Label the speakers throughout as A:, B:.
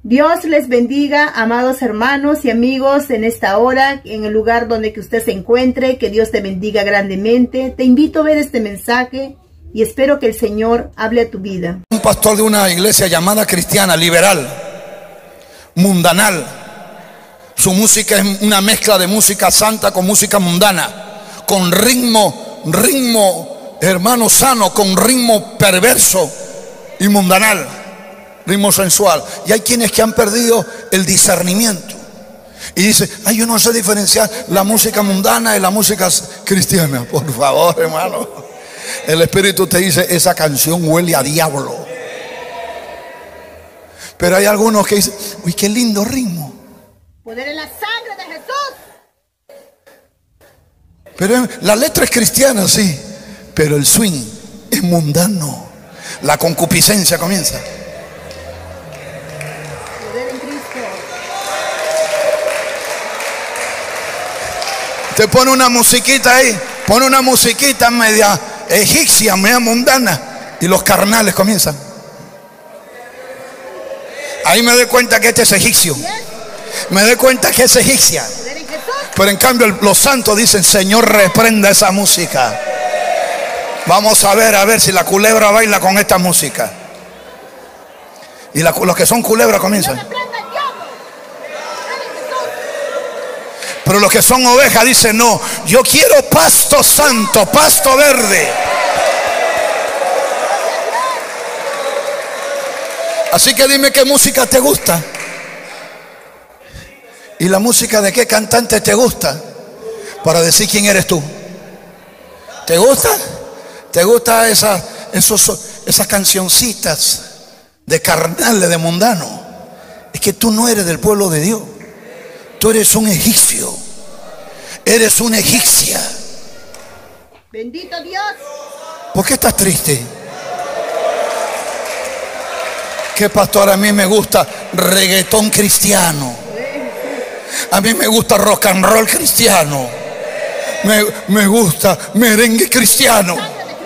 A: Dios les bendiga, amados hermanos y amigos, en esta hora, en el lugar donde que usted se encuentre. Que Dios te bendiga grandemente. Te invito a ver este mensaje y espero que el Señor hable a tu vida.
B: Un pastor de una iglesia llamada cristiana, liberal, mundanal. Su música es una mezcla de música santa con música mundana, con ritmo, hermano, sano, con ritmo perverso y mundanal. Ritmo sensual. Y hay quienes que han perdido el discernimiento y dice: ay, yo no sé diferenciar la música mundana de la música cristiana. Por favor, hermano, el Espíritu te dice: esa canción huele a diablo. Pero hay algunos que dicen: uy, qué lindo ritmo.
A: Poder en la sangre de Jesús.
B: Pero la letra es cristiana, sí, pero el swing es mundano. La concupiscencia comienza. Te pone una musiquita ahí, pone una musiquita media egipcia, media mundana, y los carnales comienzan. Ahí me doy cuenta que este es egipcio. Me doy cuenta que es egipcia. Pero en cambio los santos dicen: Señor, reprenda esa música. Vamos a ver si la culebra baila con esta música. Y los que son culebras comienzan. Pero los que son ovejas dicen: no, yo quiero pasto santo, pasto verde. Así que dime qué música te gusta. ¿Y la música de qué cantante te gusta? Para decir quién eres tú. ¿Te gusta? ¿Te gusta esas cancioncitas de carnales, de mundano? Es que tú no eres del pueblo de Dios. Tú eres un egipcio. Eres una egipcia.
A: Bendito Dios.
B: ¿Por qué estás triste? Que pastor, a mí me gusta reggaetón cristiano. A mí me gusta rock and roll cristiano. Me gusta merengue cristiano.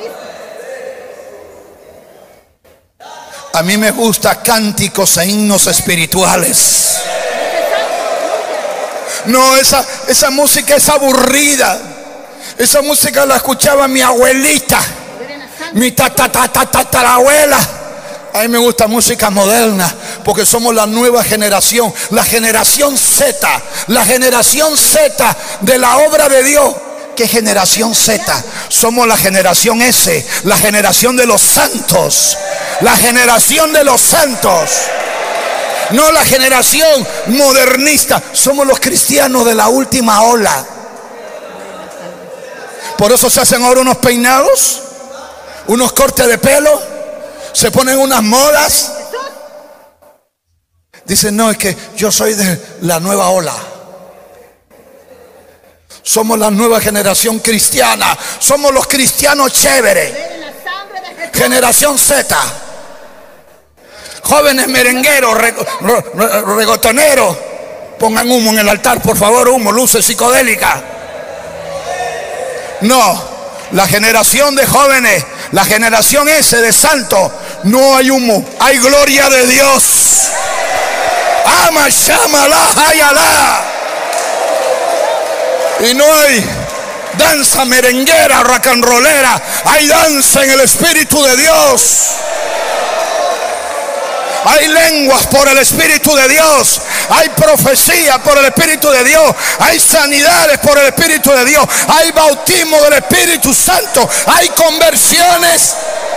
B: A mí me gusta cánticos e himnos espirituales. No, esa música es aburrida. Esa música la escuchaba mi abuelita, mi tatarabuela. A mí me gusta música moderna, porque somos la nueva generación, la generación Z, la generación Z de la obra de Dios. ¿Qué generación Z? Somos la generación S, la generación de los santos, la generación de los santos. No la generación modernista. Somos los cristianos de la última ola. Por eso se hacen ahora unos peinados, unos cortes de pelo, se ponen unas modas. Dicen: no, es que yo soy de la nueva ola. Somos la nueva generación cristiana. Somos los cristianos chéveres. Generación Z. Jóvenes merengueros, regotoneros. Pongan humo en el altar, por favor, humo, luces psicodélicas. No, la generación de jóvenes, la generación S de santos, no hay humo, hay gloria de Dios. Ama, shamala, hayala. Y no hay danza merenguera, rock and rollera. Hay danza en el Espíritu de Dios. Hay lenguas por el Espíritu de Dios. Hay profecía por el Espíritu de Dios. Hay sanidades por el Espíritu de Dios. Hay bautismo del Espíritu Santo. Hay conversiones.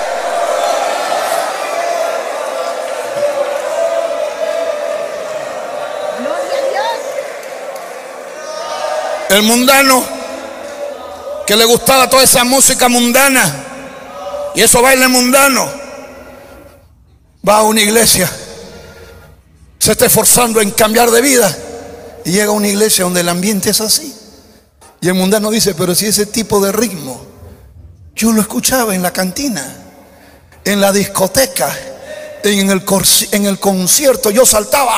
B: El mundano, que le gustaba toda esa música mundana y eso baile mundano, va a una iglesia, se está esforzando en cambiar de vida y llega a una iglesia donde el ambiente es así. Y el mundano dice: pero si ese tipo de ritmo yo lo escuchaba en la cantina, en la discoteca, en el concierto, yo saltaba.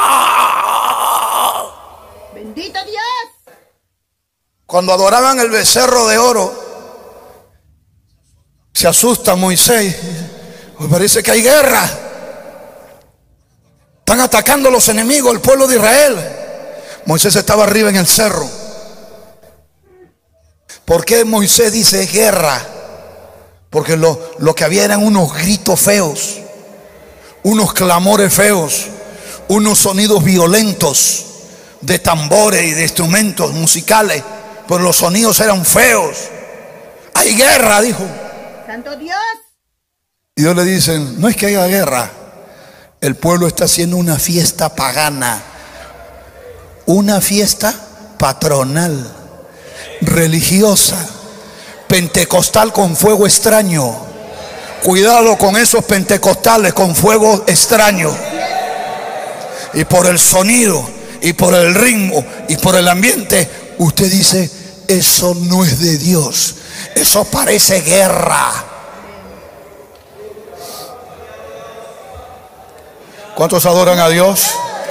A: Bendito Dios.
B: Cuando adoraban el becerro de oro, se asusta Moisés. Me parece que hay guerra. Están atacando los enemigos, el pueblo de Israel. Moisés estaba arriba en el cerro. ¿Por qué Moisés dice guerra? Porque lo que había eran unos gritos feos, unos clamores feos, unos sonidos violentos de tambores y de instrumentos musicales. Pero los sonidos eran feos. Hay guerra, dijo.
A: Santo Dios.
B: Y Dios le dice, no es que haya guerra. El pueblo está haciendo una fiesta pagana, una fiesta patronal, religiosa, pentecostal con fuego extraño. Cuidado con esos pentecostales con fuego extraño. Y por el sonido, y por el ritmo, y por el ambiente, usted dice, eso no es de Dios. Eso parece guerra. ¿Cuántos adoran a Dios?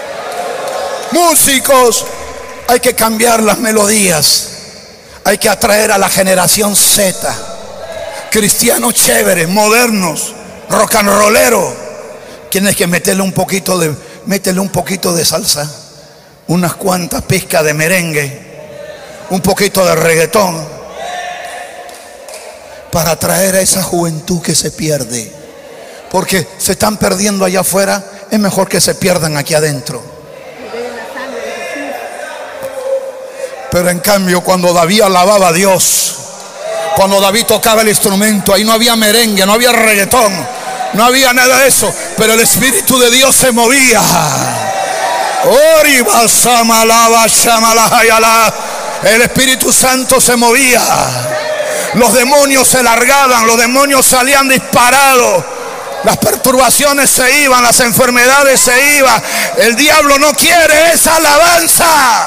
B: Músicos, hay que cambiar las melodías. Hay que atraer a la generación Z. Cristianos chéveres, modernos, rock and rolleros. Tienes que meterle un poquito de salsa, unas cuantas pizcas de merengue, un poquito de reggaetón, para atraer a esa juventud que se pierde. Porque se están perdiendo allá afuera. Es mejor que se pierdan aquí adentro. Pero en cambio, cuando David alababa a Dios, cuando David tocaba el instrumento, ahí no había merengue, no había reggaetón, no había nada de eso, pero el Espíritu de Dios se movía. El Espíritu Santo se movía. Los demonios se largaban, los demonios salían disparados. Las perturbaciones se iban, las enfermedades se iban. El diablo no quiere esa alabanza.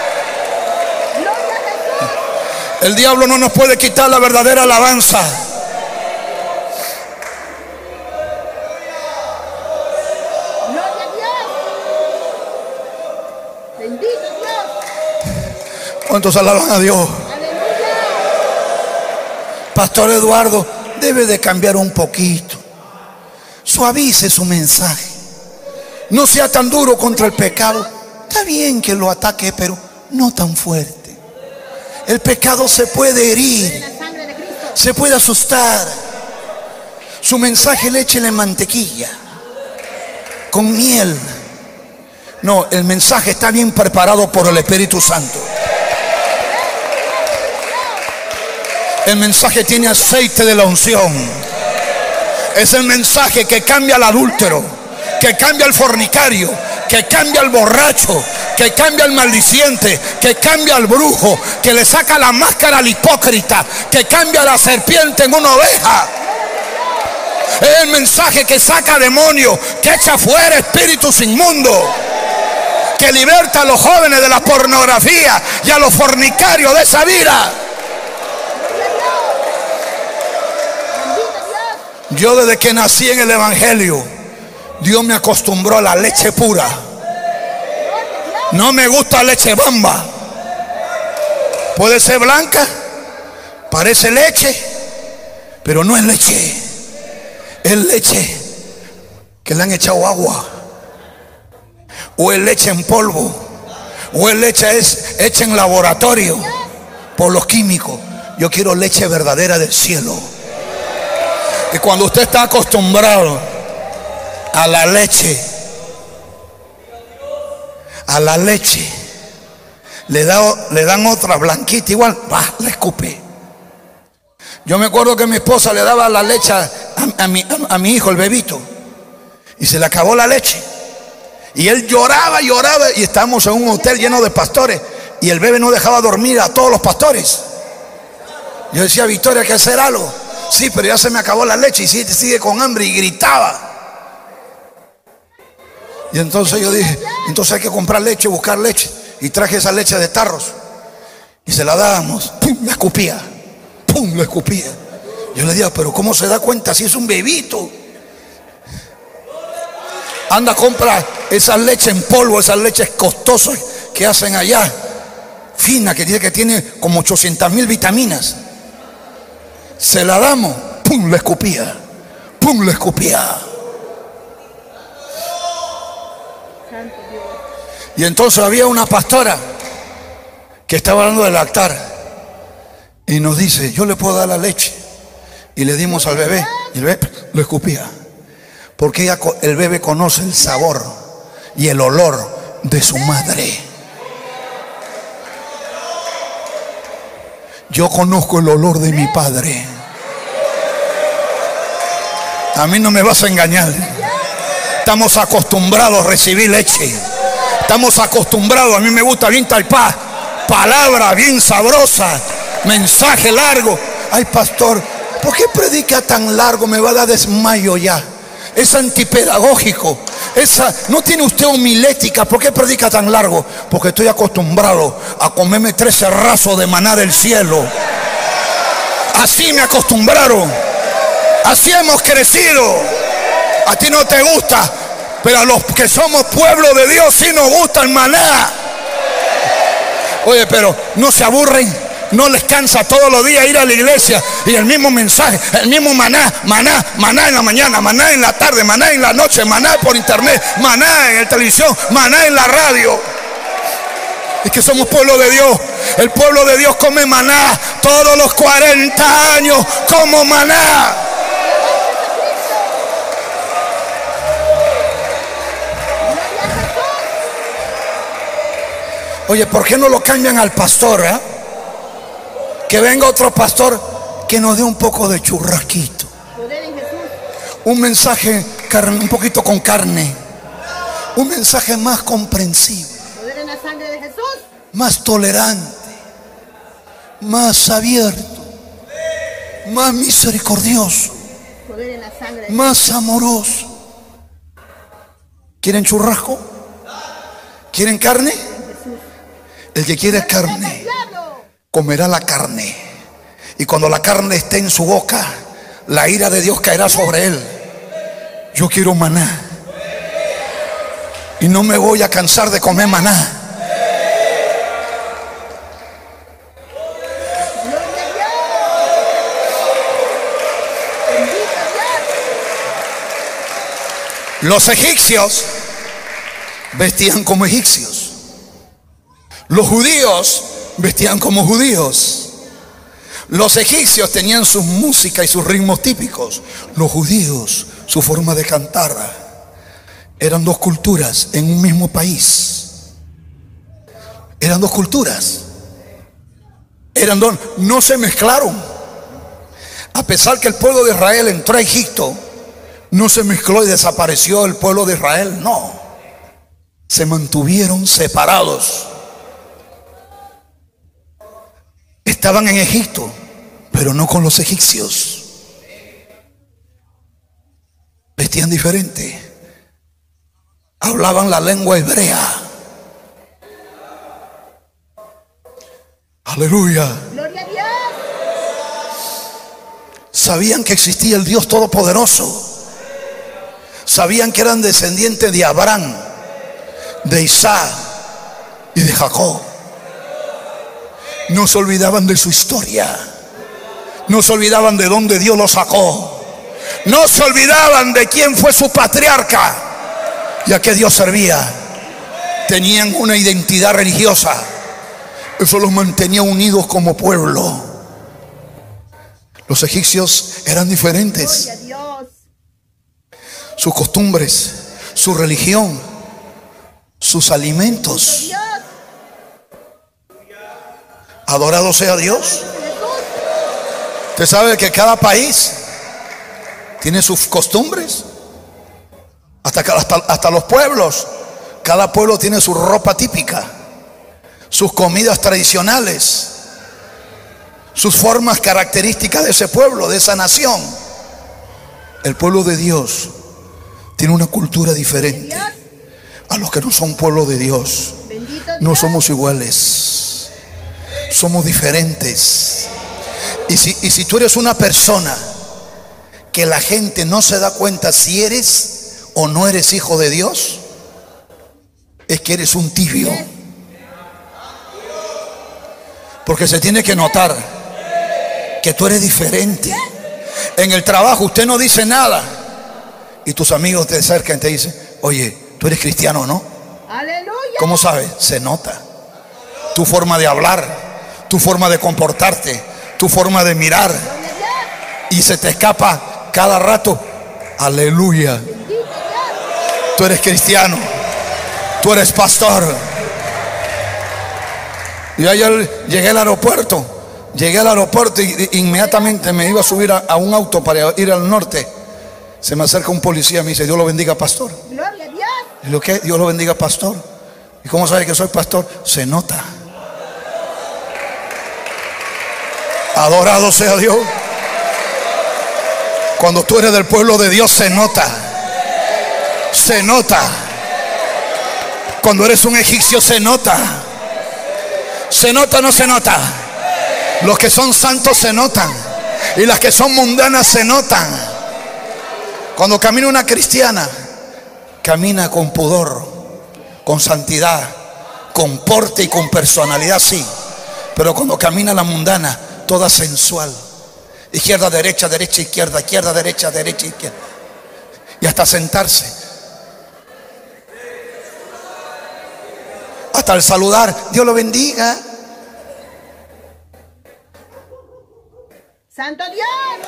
B: El diablo no nos puede quitar la verdadera alabanza. ¿Cuántos alaban a Dios? Pastor Eduardo, debe de cambiar un poquito. Suavice su mensaje. No sea tan duro contra el pecado. Está bien que lo ataque, pero no tan fuerte. El pecado se puede herir, se puede asustar. Su mensaje le échele mantequilla con miel. No, el mensaje está bien preparado por el Espíritu Santo. El mensaje tiene aceite de la unción. Es el mensaje que cambia al adúltero, que cambia al fornicario, que cambia al borracho, que cambia al maldiciente, que cambia al brujo, que le saca la máscara al hipócrita, que cambia a la serpiente en una oveja. Es el mensaje que saca demonios, que echa fuera espíritus inmundos, que liberta a los jóvenes de la pornografía y a los fornicarios de esa vida. Yo desde que nací en el Evangelio, Dios me acostumbró a la leche pura. No me gusta leche bamba. Puede ser blanca, parece leche, pero no es leche. Es leche que le han echado agua, o es leche en polvo, o es leche hecha en laboratorio por los químicos. Yo quiero leche verdadera del cielo. Y cuando usted está acostumbrado a la leche, le dan otra blanquita igual, la escupe. Yo me acuerdo que mi esposa le daba la leche a mi hijo, el bebito, y se le acabó la leche. Y él lloraba, y estábamos en un hotel lleno de pastores, y el bebé no dejaba dormir a todos los pastores. Yo decía, Victoria, hay que hacer algo. Sí, pero ya se me acabó la leche y sigue con hambre, y gritaba. Y entonces yo dije, entonces hay que comprar leche, buscar leche. Y traje esa leche de tarros y se la dábamos. ¡Pum! La escupía. ¡Pum! La escupía. Yo le digo, pero ¿cómo se da cuenta si es un bebito? Anda, compra esa leche en polvo, esas leches costosas que hacen allá, fina, que tiene como 800,000 vitaminas. Se la damos, ¡pum! La escupía. ¡Pum! La escupía. Y entonces había una pastora que estaba hablando del lactar y nos dice, yo le puedo dar la leche. Y le dimos al bebé y el bebé lo escupía, porque el bebé conoce el sabor y el olor de su madre. Yo conozco el olor de mi padre. A mí no me vas a engañar. Estamos acostumbrados a recibir leche. Estamos acostumbrados. A mí me gusta bien talpá, palabra bien sabrosa, mensaje largo. Ay, pastor, ¿por qué predica tan largo? Me va a dar desmayo ya. Es antipedagógico. No tiene usted homilética. ¿Por qué predica tan largo? Porque estoy acostumbrado a comerme 13 rasos de maná del cielo. Así me acostumbraron. Así hemos crecido. A ti no te gusta, pero a los que somos pueblo de Dios sí nos gusta el maná. Oye, pero no se aburren. No les cansa todos los días ir a la iglesia y el mismo mensaje, el mismo maná, maná, maná en la mañana, maná en la tarde, maná en la noche, maná por internet, maná en la televisión, maná en la radio. Es que somos pueblo de Dios. El pueblo de Dios come maná todos los 40 años, como maná. Oye, ¿por qué no lo cambian al pastor? Que venga otro pastor que nos dé un poco de churrasquito, un mensaje un poquito con carne, un mensaje más comprensivo, más tolerante, más abierto, más misericordioso, más amoroso. ¿Quieren churrasco? ¿Quieren carne? El que quiere carne comerá la carne, y cuando la carne esté en su boca, la ira de Dios caerá sobre él. Yo quiero maná y no me voy a cansar de comer maná. Los egipcios vestían como egipcios. Los judíos vestían como judíos. Los egipcios tenían su música y sus ritmos típicos. Los judíos, su forma de cantar. Eran dos culturas en un mismo país. Eran dos culturas. No se mezclaron. A pesar que el pueblo de Israel entró a Egipto, no se mezcló y desapareció el pueblo de Israel. No. Se mantuvieron separados. Estaban en Egipto, pero no con los egipcios. Vestían diferente. Hablaban la lengua hebrea. Aleluya.
A: Gloria a Dios.
B: Sabían que existía el Dios Todopoderoso. Sabían que eran descendientes de Abraham, de Isaac y de Jacob. No se olvidaban de su historia. No se olvidaban de dónde Dios los sacó. No se olvidaban de quién fue su patriarca y a qué Dios servía. Tenían una identidad religiosa. Eso los mantenía unidos como pueblo. Los egipcios eran diferentes. Sus costumbres, su religión, sus alimentos. Adorado sea Dios. Usted sabe que cada país tiene sus costumbres. Hasta los pueblos. Cada pueblo tiene su ropa típica, sus comidas tradicionales, sus formas características de ese pueblo, de esa nación. El pueblo de Dios tiene una cultura diferente a los que no son pueblo de Dios. No somos iguales, somos diferentes. Y si tú eres una persona que la gente no se da cuenta si eres o no eres hijo de Dios, es que eres un tibio. Porque se tiene que notar que tú eres diferente. En el trabajo usted no dice nada y tus amigos te acercan y te dicen: oye, tú eres cristiano, ¿no?
A: Aleluya.
B: ¿Cómo sabes? Se nota. Tu forma de hablar, tu forma de comportarte, tu forma de mirar. Y se te escapa cada rato. Aleluya. Tú eres cristiano. Tú eres pastor. Y ayer llegué al aeropuerto. Llegué al aeropuerto y inmediatamente me iba a subir a un auto para ir al norte. Se me acerca un policía y me dice: Dios lo bendiga, pastor.
A: Gloria a Dios.
B: ¿Y lo que? Dios lo bendiga, pastor. ¿Y cómo sabe que soy pastor? Se nota. Adorado sea Dios. Cuando tú eres del pueblo de Dios, se nota. Se nota. Cuando eres un egipcio, se nota. Se nota o no se nota. Los que son santos se notan. Y las que son mundanas se notan. Cuando camina una cristiana, camina con pudor, con santidad, con porte y con personalidad, sí. Pero cuando camina la mundana, toda sensual. Izquierda, derecha, derecha, izquierda, izquierda, derecha, derecha, izquierda. Y hasta sentarse. Hasta el saludar, Dios lo bendiga.
A: Santo Dios.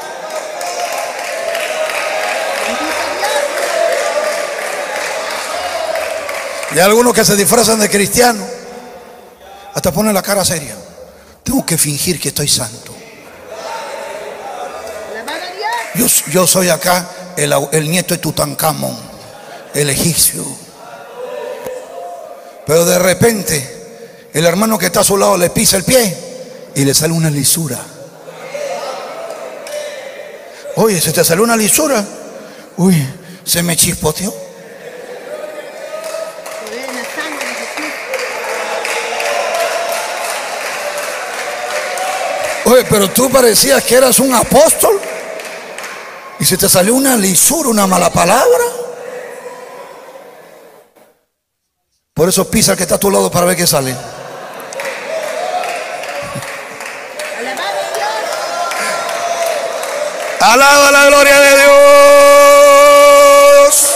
B: Y hay algunos que se disfrazan de cristianos, hasta ponen la cara seria. Tengo que fingir que estoy santo. Yo soy acá el nieto de Tutankamón, el egipcio. Pero de repente el hermano que está a su lado le pisa el pie y le sale una lisura. Oye, ¿se te salió una lisura? Uy, se me chispoteó. Oye, pero tú parecías que eras un apóstol y se te salió una lisura, una mala palabra. Por eso pisa al que está a tu lado para ver qué sale. Alaba la gloria de Dios.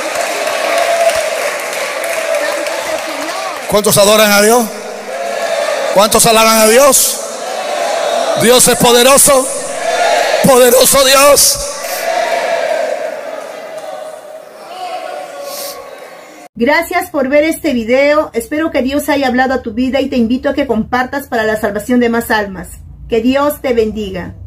B: ¿Cuántos adoran a Dios? ¿Cuántos alaban a Dios? Dios es poderoso. Poderoso Dios.
A: Gracias por ver este video. Espero que Dios haya hablado a tu vida y te invito a que compartas para la salvación de más almas. Que Dios te bendiga.